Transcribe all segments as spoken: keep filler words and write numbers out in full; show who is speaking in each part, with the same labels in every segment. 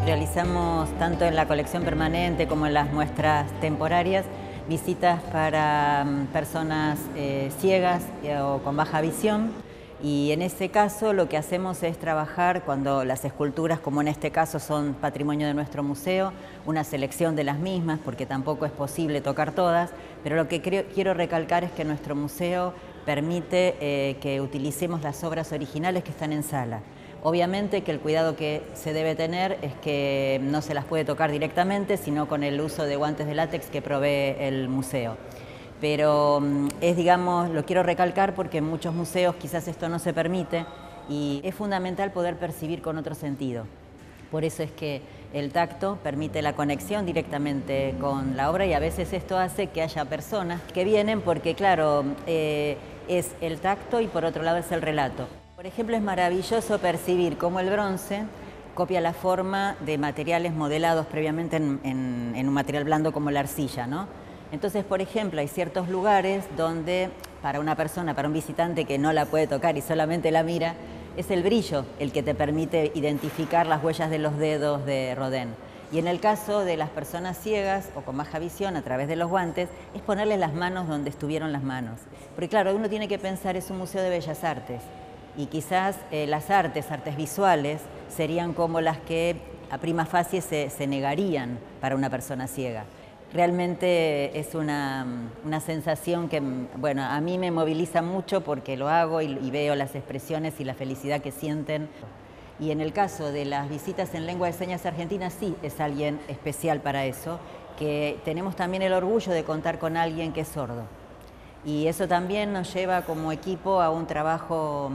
Speaker 1: Realizamos tanto en la colección permanente como en las muestras temporarias visitas para mm, personas eh, ciegas eh, o con baja visión, y en ese caso lo que hacemos es trabajar cuando las esculturas, como en este caso, son patrimonio de nuestro museo, una selección de las mismas, porque tampoco es posible tocar todas, pero lo que creo, quiero recalcar es que nuestro museo permite eh, que utilicemos las obras originales que están en sala. Obviamente que el cuidado que se debe tener es que no se las puede tocar directamente, sino con el uso de guantes de látex que provee el museo. Pero es, digamos, lo quiero recalcar porque en muchos museos quizás esto no se permite y es fundamental poder percibir con otro sentido. Por eso es que el tacto permite la conexión directamente con la obra, y a veces esto hace que haya personas que vienen porque, claro, eh, es el tacto y por otro lado es el relato. Por ejemplo, es maravilloso percibir cómo el bronce copia la forma de materiales modelados previamente en, en, en un material blando como la arcilla, ¿no? Entonces, por ejemplo, hay ciertos lugares donde para una persona, para un visitante que no la puede tocar y solamente la mira, es el brillo el que te permite identificar las huellas de los dedos de Rodin. Y en el caso de las personas ciegas o con baja visión, a través de los guantes, es ponerles las manos donde estuvieron las manos. Porque claro, uno tiene que pensar, es un museo de bellas artes, y quizás eh, las artes, artes visuales, serían como las que a prima facie se, se negarían para una persona ciega. Realmente es una, una sensación que, bueno, a mí me moviliza mucho porque lo hago y, y veo las expresiones y la felicidad que sienten. Y en el caso de las visitas en lengua de señas argentina, sí es alguien especial para eso, que tenemos también el orgullo de contar con alguien que es sordo. Y eso también nos lleva como equipo a un trabajo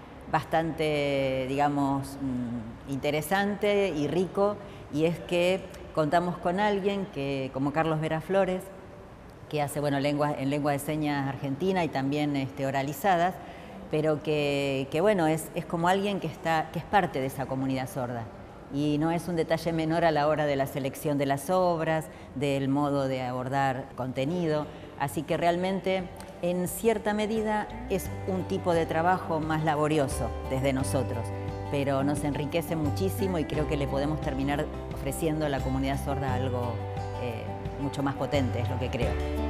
Speaker 1: bastante, digamos, interesante y rico, y es que contamos con alguien que, como Carlos Vera Flores, que hace, bueno, lengua, en lengua de señas argentina y también este, oralizadas, pero que, que bueno, es, es como alguien que, está, que es parte de esa comunidad sorda. Y no es un detalle menor a la hora de la selección de las obras, del modo de abordar contenido. Así que realmente, en cierta medida, es un tipo de trabajo más laborioso desde nosotros, pero nos enriquece muchísimo y creo que le podemos terminar ofreciendo a la comunidad sorda algo eh, mucho más potente, es lo que creo.